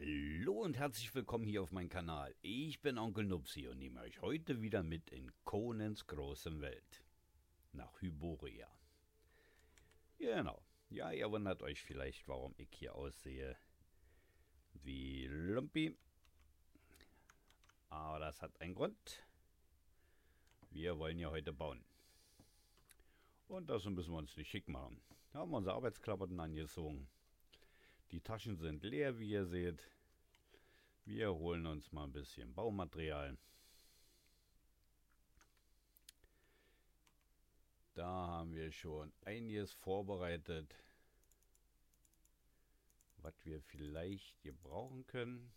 Hallo und herzlich willkommen hier auf meinem Kanal. Ich bin Onkel Nupsi und nehme euch heute wieder mit in Conans großem Welt. Nach Hyboria. Genau. Ja, ihr wundert euch vielleicht, warum ich hier aussehe wie Lumpi. Aber das hat einen Grund. Wir wollen ja heute bauen. Und dazu müssen wir uns nicht schick machen. Da haben wir unsere Arbeitsklamotten angezogen. Die Taschen sind leer, wie ihr seht. Wir holen uns mal ein bisschen Baumaterial. Da haben wir schon einiges vorbereitet, was wir vielleicht gebrauchen können.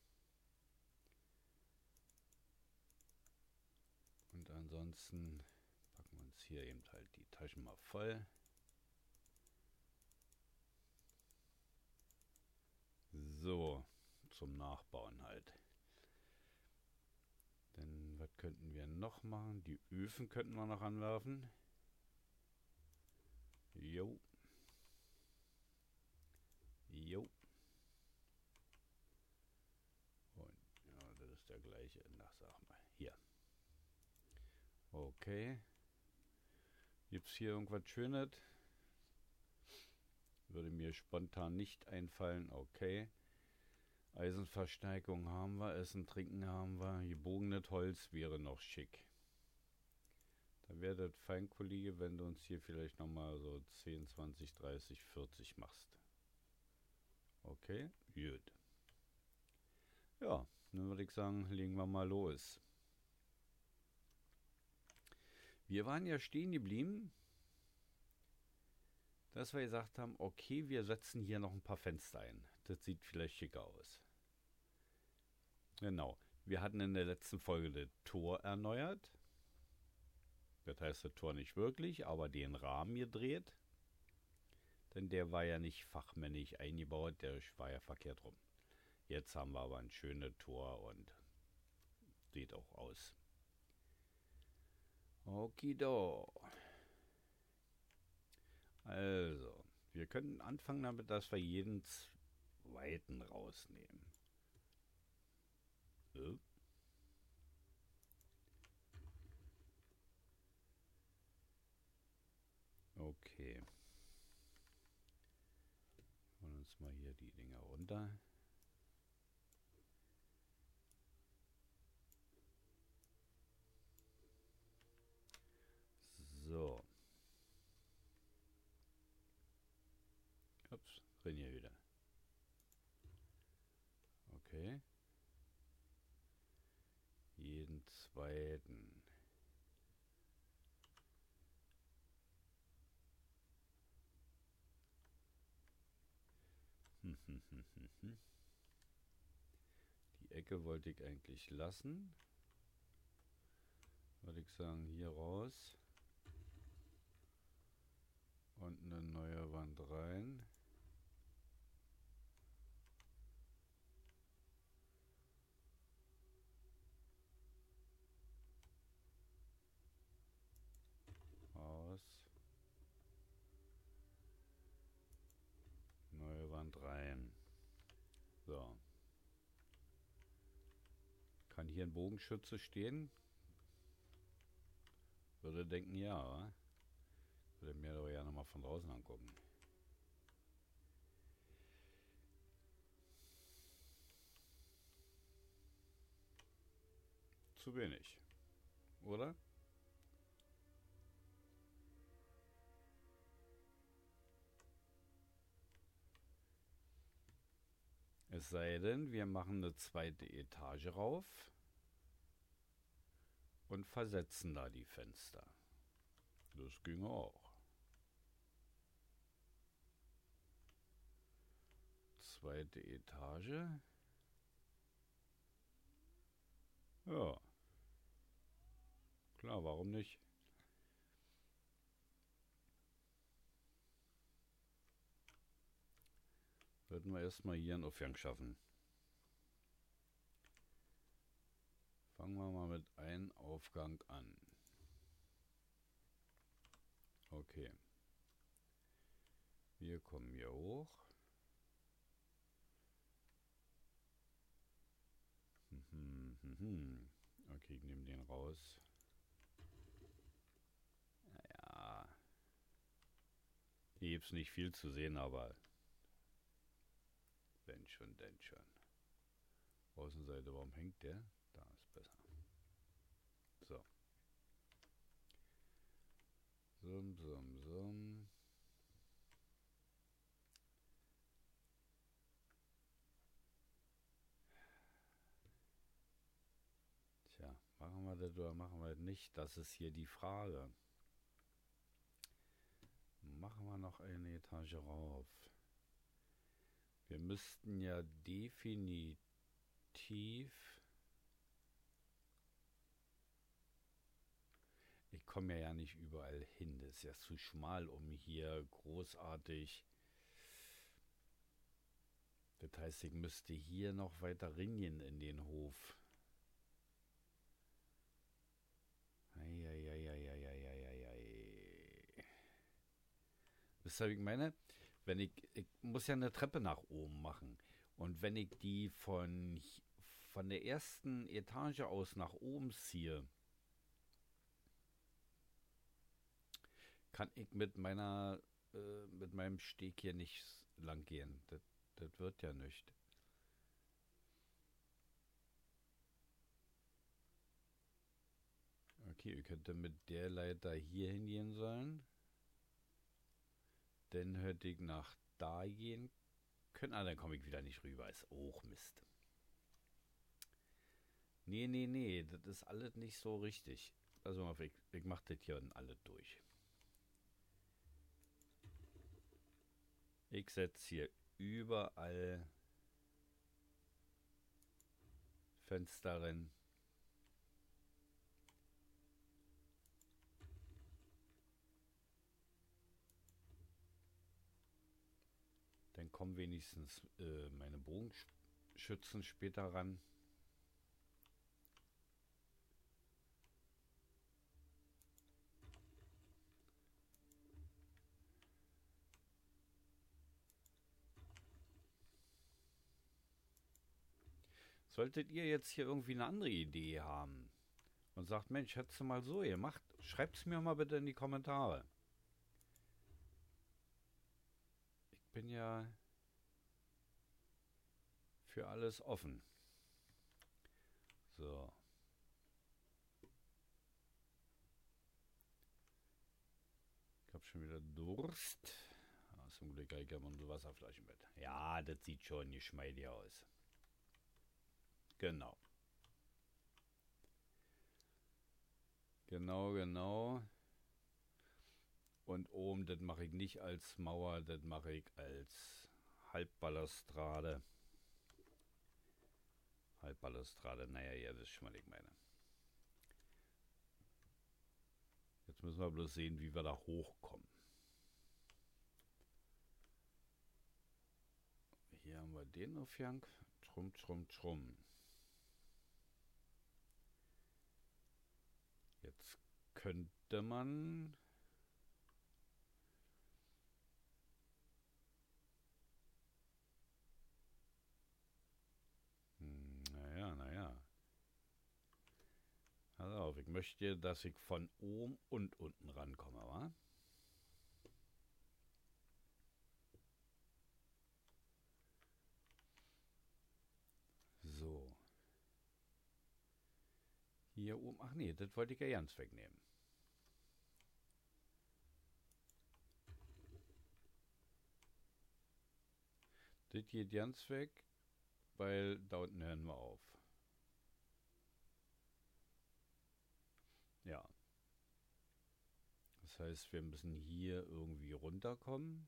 Und ansonsten packen wir uns hier eben halt die Taschen mal voll. So, zum Nachbauen halt. Denn was könnten wir noch machen? Die Öfen könnten wir noch anwerfen. Jo. Jo. Und ja, das ist der gleiche. Na, sag mal. Hier. Okay. Gibt's hier irgendwas Schönes? Würde mir spontan nicht einfallen. Okay. Eisenverstärkung haben wir. Essen, Trinken haben wir. Gebogenes Holz wäre noch schick. Da wäre das fein, Kollege, wenn du uns hier vielleicht nochmal so 10, 20, 30, 40 machst. Okay, gut. Ja, dann würde ich sagen, legen wir mal los. Wir waren ja stehen geblieben, dass wir gesagt haben, okay, wir setzen hier noch ein paar Fenster ein. Das sieht vielleicht schicker aus. Genau. Wir hatten in der letzten Folge das Tor erneuert. Das heißt, das Tor nicht wirklich, aber den Rahmen gedreht. Denn der war ja nicht fachmännisch eingebaut, der war ja verkehrt rum. Jetzt haben wir aber ein schönes Tor und sieht auch aus. Okido. Also, wir können anfangen damit, dass wir jeden zweiten rausnehmen. Okay. Holen uns mal hier die Dinger runter. So. Ups, drin hier wieder. Okay. Jeden zweiten. Die Ecke wollte ich eigentlich lassen. Würde ich sagen, hier raus. Und eine neue Wand rein. Aus. Neue Wand rein. So. Kann hier ein Bogenschütze stehen? Würde denken, ja, oder? Würde mir aber ja nochmal von draußen angucken. Zu wenig. Oder? Es sei denn, wir machen eine zweite Etage rauf und versetzen da die Fenster. Das ginge auch. Zweite Etage. Ja. Klar, warum nicht? Würden wir erstmal hier einen Aufgang schaffen. Fangen wir mal mit einem Aufgang an. Okay. Wir kommen hier hoch. Okay, ich nehme den raus. Naja. Hier gibt es nicht viel zu sehen, aber wenn schon, denn schon. Außenseite, warum hängt der? Da ist besser. So. Summ, summ, summ. Tja, machen wir das oder machen wir das nicht? Das ist hier die Frage. Machen wir noch eine Etage rauf. Wir müssten ja definitiv... Ich komme ja nicht überall hin. Das ist ja zu schmal, um hier großartig... Das heißt, ich müsste hier noch weiter ringen in den Hof. Eieieiei. Wisst ihr, was ich meine? Wenn ich muss ja eine Treppe nach oben machen. Und wenn ich die von der ersten Etage aus nach oben ziehe, kann ich mit meinem Steg hier nicht lang gehen. Das wird ja nicht. Okay, ihr könntet mit der Leiter hier hingehen sollen. Dann hätte ich nach da gehen können. Ah, dann komme ich wieder nicht rüber. Ist auch Mist. Nee. Das ist alles nicht so richtig. Also, ich mache das hier alles durch. Ich setze hier überall Fenster rein. Dann kommen wenigstens meine Bogenschützen später ran. Solltet ihr jetzt hier irgendwie eine andere Idee haben und sagt, Mensch, hättest du mal so gemacht, schreibt es mir mal bitte in die Kommentare. Ich bin ja für alles offen. So. Ich habe schon wieder Durst. Zum Glück habe ich ja mal so Wasserflaschen mit. Ja, das sieht schon geschmeidig aus. Genau. Genau. Und oben, das mache ich nicht als Mauer, das mache ich als Halbbalustrade. Halbbalustrade, naja, ihr wisst schon, was ich meine. Jetzt müssen wir bloß sehen, wie wir da hochkommen. Hier haben wir den Aufgang. Trumm. Jetzt könnte man... Naja. Pass auf, ich möchte, dass ich von oben und unten rankomme, wa? So. Hier oben, ach nee, das wollte ich ja ganz wegnehmen. Das geht ganz weg, weil da unten hören wir auf. Ja. Das heißt, wir müssen hier irgendwie runterkommen.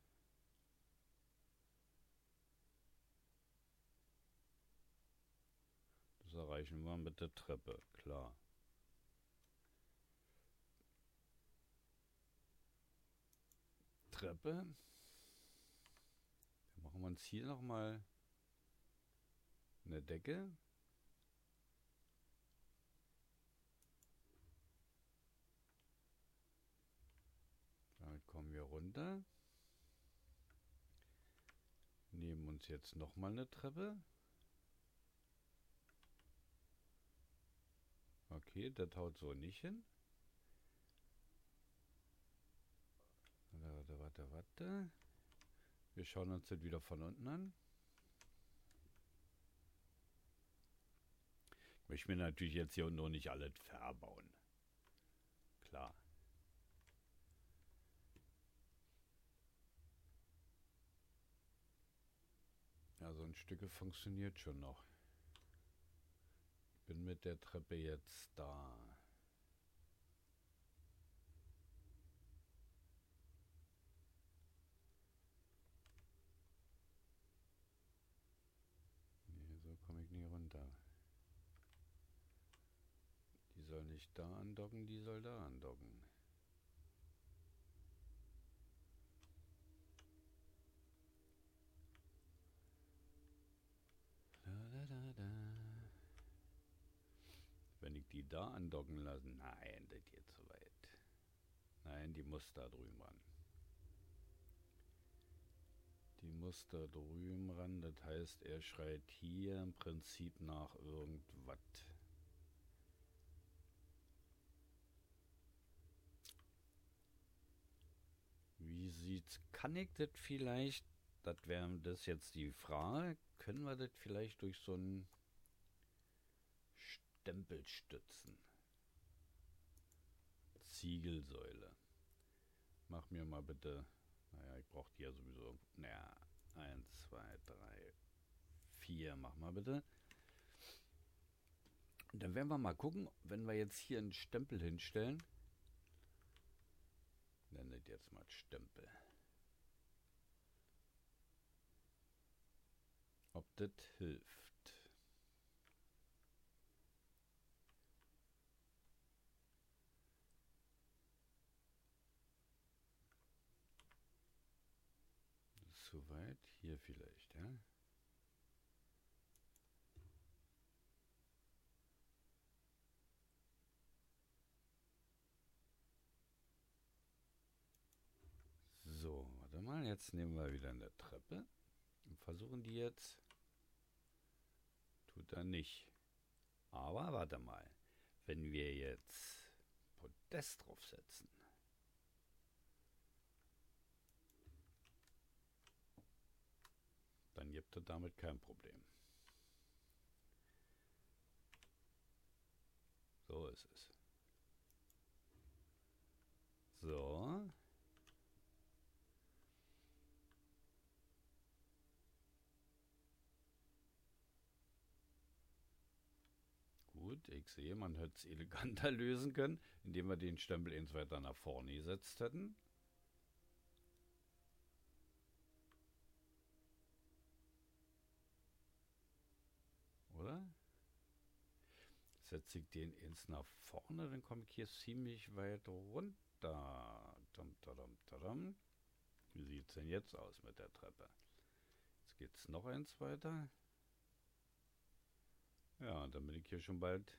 Das erreichen wir mit der Treppe, klar. Treppe. Dann machen wir uns hier nochmal eine Decke. Damit kommen wir runter. Nehmen uns jetzt nochmal eine Treppe. Okay, das haut so nicht hin. Warte. Wir schauen uns das wieder von unten an. Ich möchte mir natürlich jetzt hier noch nicht alles verbauen. Klar. Ja, so ein Stück funktioniert schon noch. Ich bin mit der Treppe jetzt da. Nee, so komme ich nie runter. Die soll nicht da andocken, die soll da andocken. Wenn ich die da andocken lasse, nein, das geht zu weit. Nein, die muss da drüben ran. Die muss da drüben ran, das heißt, er schreit hier im Prinzip nach irgendwas. Wie sieht's? Kann ich das vielleicht? Das wäre das jetzt die Frage. Können wir das vielleicht durch so einen Stempel stützen? Ziegelsäule. Mach mir mal bitte. Naja, ich brauche die ja sowieso. Naja, 1, 2, 3, 4. Mach mal bitte. Und dann werden wir mal gucken, wenn wir jetzt hier einen Stempel hinstellen. Nennt jetzt mal Stempel. Ob das hilft. Das ist zu weit. Hier vielleicht, ja. So, warte mal. Jetzt nehmen wir wieder eine Treppe und versuchen die jetzt. Tut er nicht. Aber warte mal. Wenn wir jetzt Podest draufsetzen. Dann gibt es damit kein Problem. So ist es. So. Gut, ich sehe, man hätte es eleganter lösen können, indem wir den Stempel eins weiter nach vorne gesetzt hätten. Oder? Setze ich den ins nach vorne, dann komme ich hier ziemlich weit runter. Wie sieht es denn jetzt aus mit der Treppe? Jetzt geht es noch eins weiter. Ja, dann bin ich hier schon bald.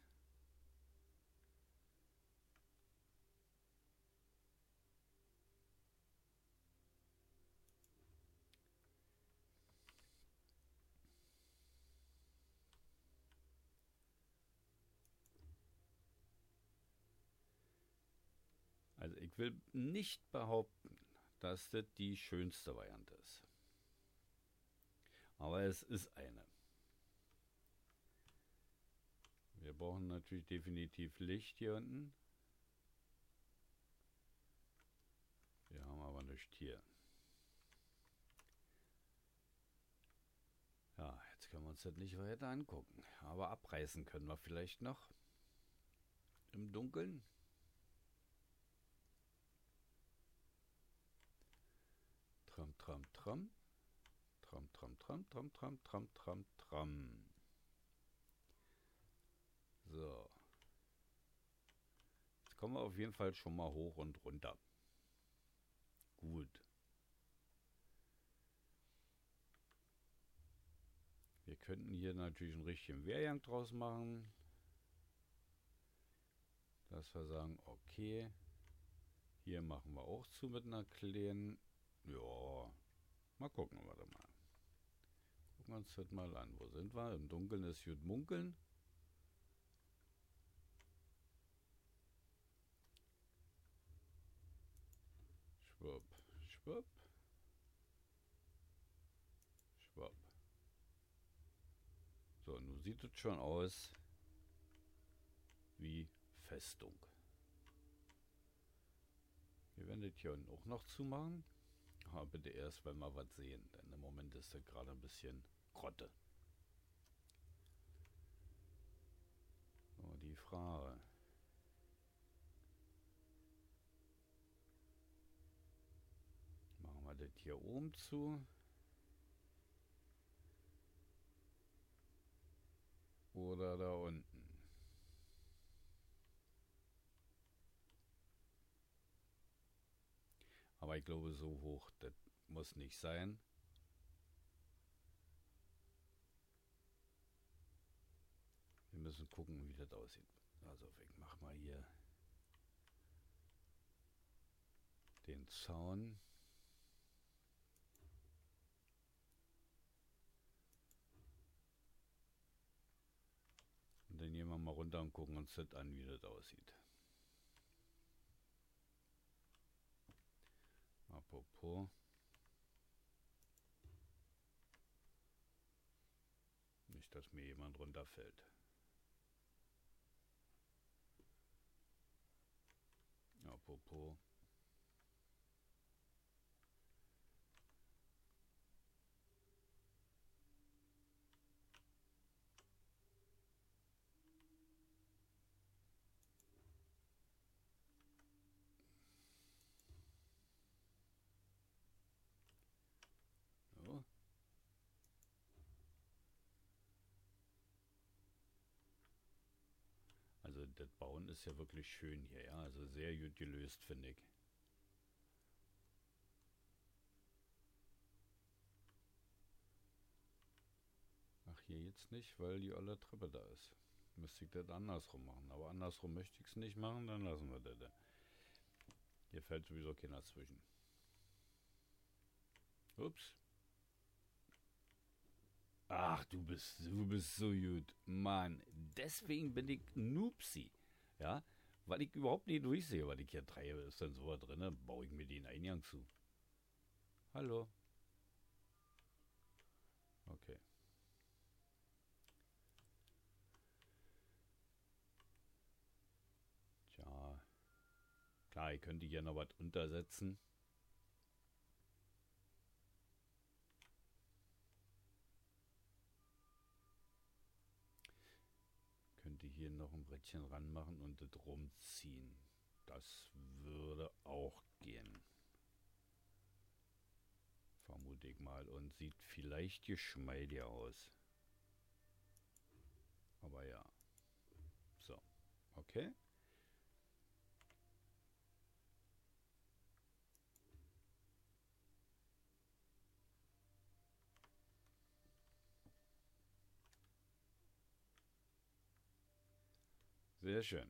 Also ich will nicht behaupten, dass das die schönste Variante ist. Aber es ist eine. Wir brauchen natürlich definitiv Licht hier unten. Wir haben aber nichts hier. Ja, jetzt können wir uns das nicht weiter angucken. Aber abreißen können wir vielleicht noch. Im Dunkeln. Tram, tram, tram. Tram, tram, tram, tram, tram, tram, tram, tram. So. Jetzt kommen wir auf jeden Fall schon mal hoch und runter. Gut. Wir könnten hier natürlich einen richtigen Wehrgang draus machen. Dass wir sagen, okay, hier machen wir auch zu mit einer kleinen. Ja, mal gucken, warte mal. Gucken wir uns das mal an. Wo sind wir? Im Dunkeln ist gut munkeln. Schwupp. Schwupp. So, nun sieht es schon aus wie Festung. Wir werden das hier unten auch noch zumachen. Aber bitte erst, wenn wir was sehen. Denn im Moment ist das gerade ein bisschen Grotte. So, die Frage. Machen wir das hier oben zu. Oder da unten. Aber ich glaube, so hoch, das muss nicht sein. Wir müssen gucken, wie das aussieht. Also ich mache mal hier den Zaun. Und dann gehen wir mal runter und gucken uns das an, wie das aussieht. Apropos. Nicht, dass mir jemand runterfällt. Apropos. So. Also das Bauen ist ja wirklich schön hier, ja. Also sehr gut gelöst, finde ich. Ach, hier jetzt nicht, weil die olle Treppe da ist. Müsste ich das andersrum machen. Aber andersrum möchte ich es nicht machen, dann lassen wir das. Hier fällt sowieso keiner zwischen. Ups. Ach, du bist so gut. Mann, deswegen bin ich Noopsi. Ja, weil ich überhaupt nicht durchsehe, weil ich hier treibe. Ist dann so drin, baue ich mir den Eingang zu. Hallo. Okay. Tja. Klar, ich könnte hier noch was untersetzen. Könnte hier noch ein Brettchen ranmachen und das rumziehen. Das würde auch gehen. Vermute ich mal. Und sieht vielleicht geschmeidiger aus. Aber ja. So. Okay. Sehr schön.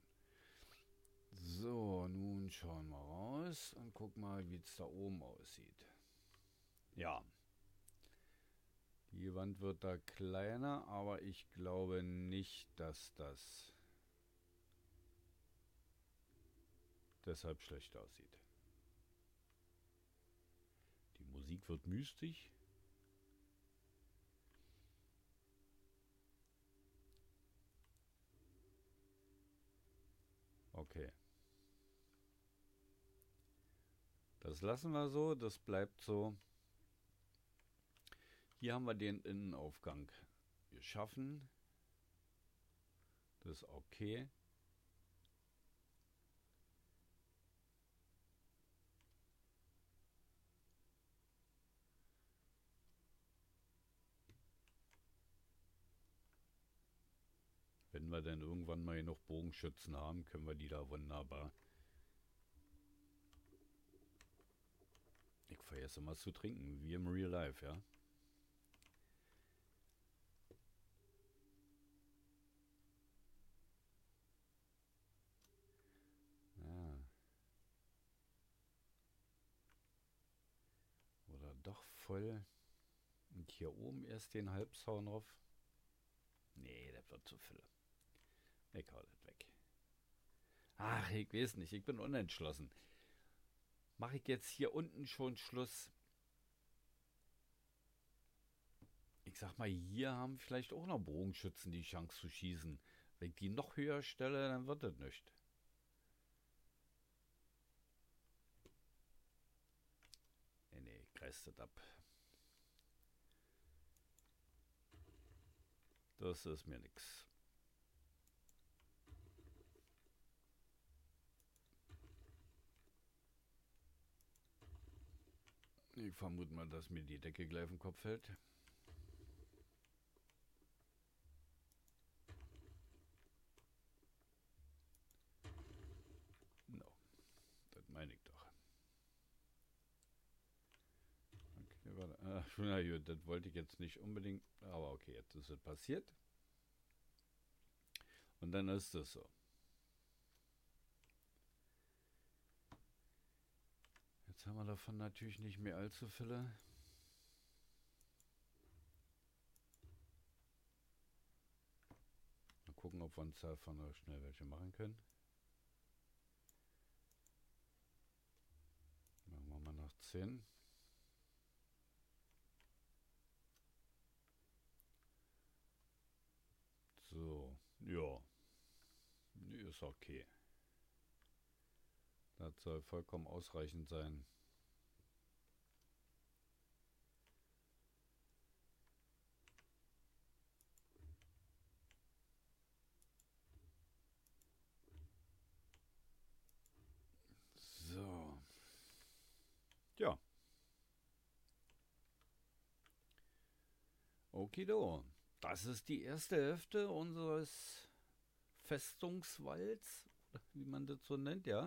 So, nun schauen wir raus und gucken mal, wie es da oben aussieht. Ja. Die Wand wird da kleiner, aber ich glaube nicht, dass das deshalb schlecht aussieht. Die Musik wird mystisch. Okay. Das lassen wir so, das bleibt so. Hier haben wir den Innenaufgang geschaffen. Das ist okay. Wenn wir dann irgendwann mal genug Bogenschützen haben, können wir die da wunderbar. Ich vergesse immer zu trinken, wie im Real Life, ja. Ja. Oder doch voll. Und hier oben erst den Halbzaun drauf. Nee, das wird zu viel. Ich hau das weg. Ach, ich weiß nicht, ich bin unentschlossen. mache ich jetzt hier unten schon Schluss. Ich sag mal, hier haben vielleicht auch noch Bogenschützen die Chance zu schießen. Wenn ich die noch höher stelle, dann wird das nicht. Nee, ich reiß das ab. Das ist mir nix. Ich vermute mal, dass mir die Decke gleich auf den Kopf fällt. No, das meine ich doch. Okay, warte. Na gut, das wollte ich jetzt nicht unbedingt, aber okay, jetzt ist es passiert. Und dann ist es so. Jetzt haben wir davon natürlich nicht mehr allzu viele. Mal gucken, ob wir uns davon noch schnell welche machen können. Machen wir mal nach 10. So, ja. Ist okay. Das soll vollkommen ausreichend sein. So. Ja. Okido. Das ist die erste Hälfte unseres Festungswalls, wie man das so nennt, ja.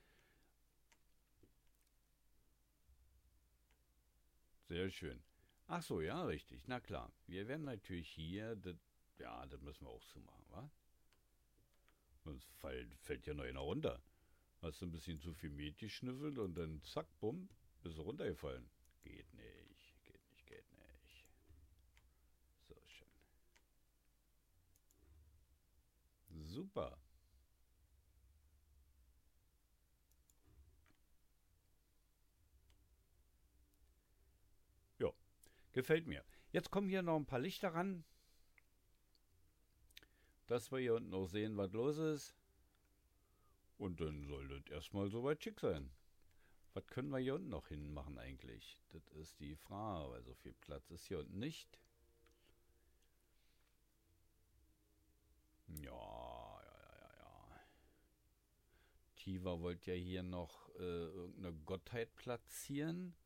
Sehr schön. Ach so, ja, richtig. Na klar. Wir werden natürlich hier, ja, das müssen wir auch so machen, wa? Sonst fällt ja noch einer runter. Hast du ein bisschen zu viel Met geschnüffelt und dann zack, bumm, bist du runtergefallen. Geht nicht, geht nicht, geht nicht. So schön. Super. Ja, gefällt mir. Jetzt kommen hier noch ein paar Lichter ran, dass wir hier unten auch sehen, was los ist. Und dann soll das erstmal soweit schick sein. Was können wir hier unten noch hin machen eigentlich? Das ist die Frage, weil so viel Platz ist hier unten nicht. Ja. Tiva wollte ja hier noch irgendeine Gottheit platzieren.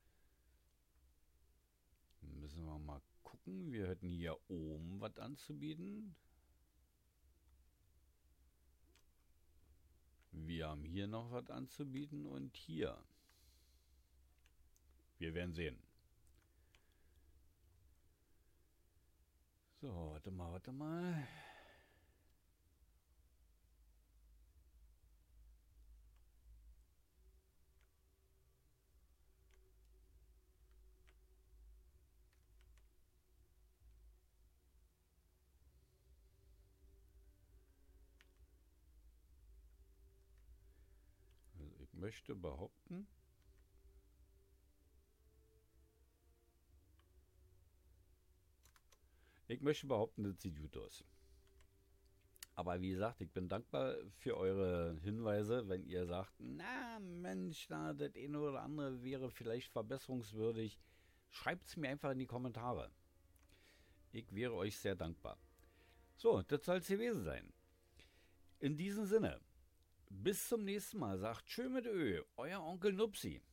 Müssen wir mal gucken. Wir hätten hier oben was anzubieten. Wir haben hier noch was anzubieten und hier. Wir werden sehen. So, warte mal. Also ich möchte behaupten, das sieht gut aus. Aber wie gesagt, ich bin dankbar für eure Hinweise, wenn ihr sagt, na Mensch, das eine oder andere wäre vielleicht verbesserungswürdig. Schreibt es mir einfach in die Kommentare. Ich wäre euch sehr dankbar. So, das soll es gewesen sein. In diesem Sinne, bis zum nächsten Mal. Sagt tschö mit Ö, euer Onkel Nupsi.